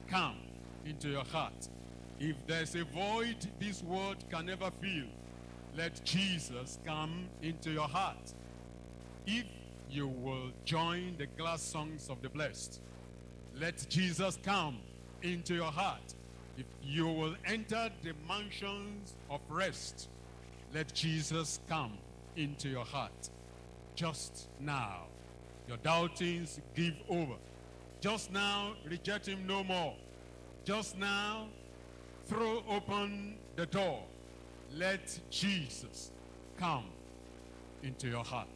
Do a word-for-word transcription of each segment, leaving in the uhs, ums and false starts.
come into your heart. If there's a void this world can never fill, let Jesus come into your heart. If you will join the glad songs of the blessed, let Jesus come into your heart. If you will enter the mansions of rest, let Jesus come into your heart. Just now, your doubtings give over. Just now, reject him no more. Just now, throw open the door. Let Jesus come into your heart.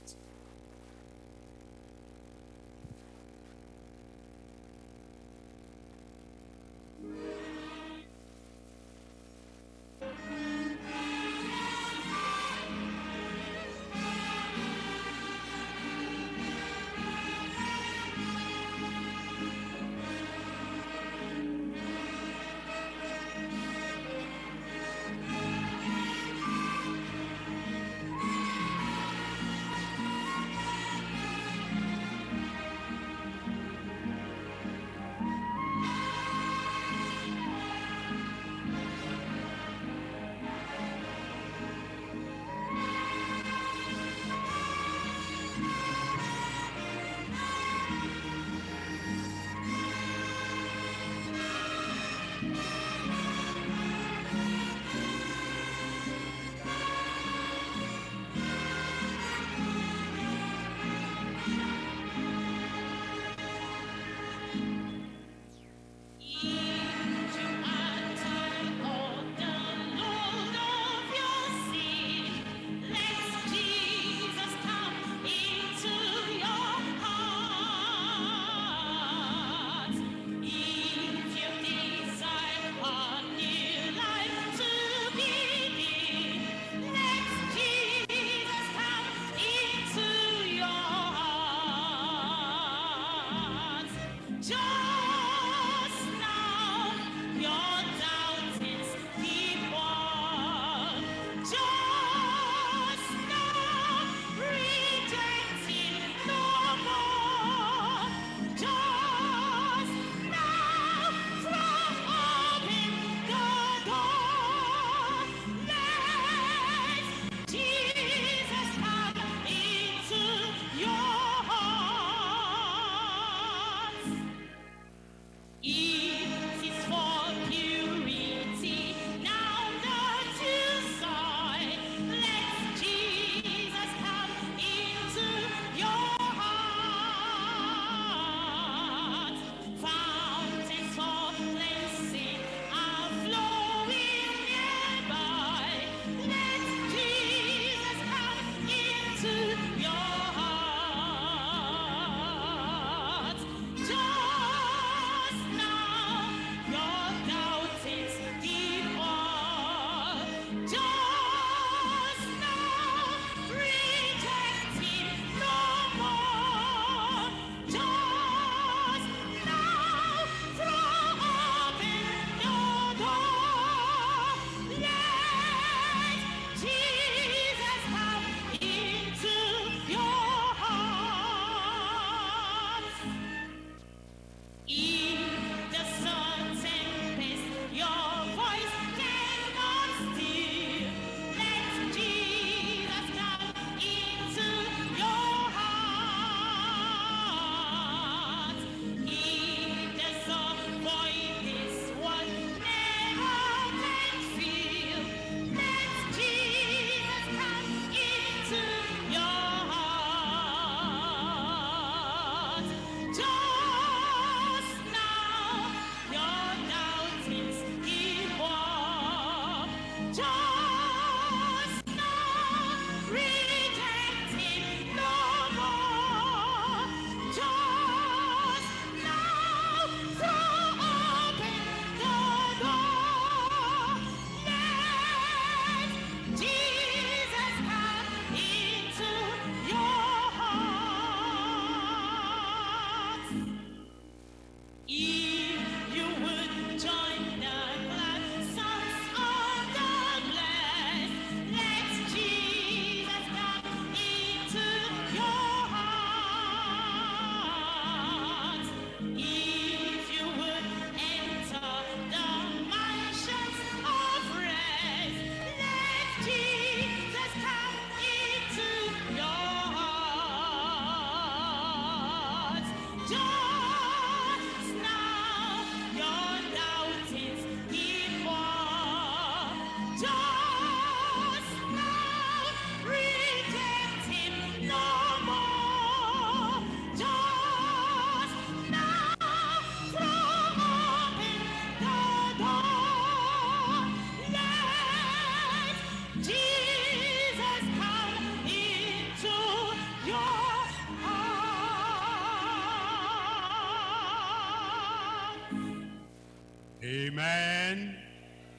Amen.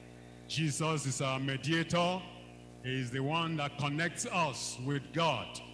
Jesus is our mediator. He is the one that connects us with God.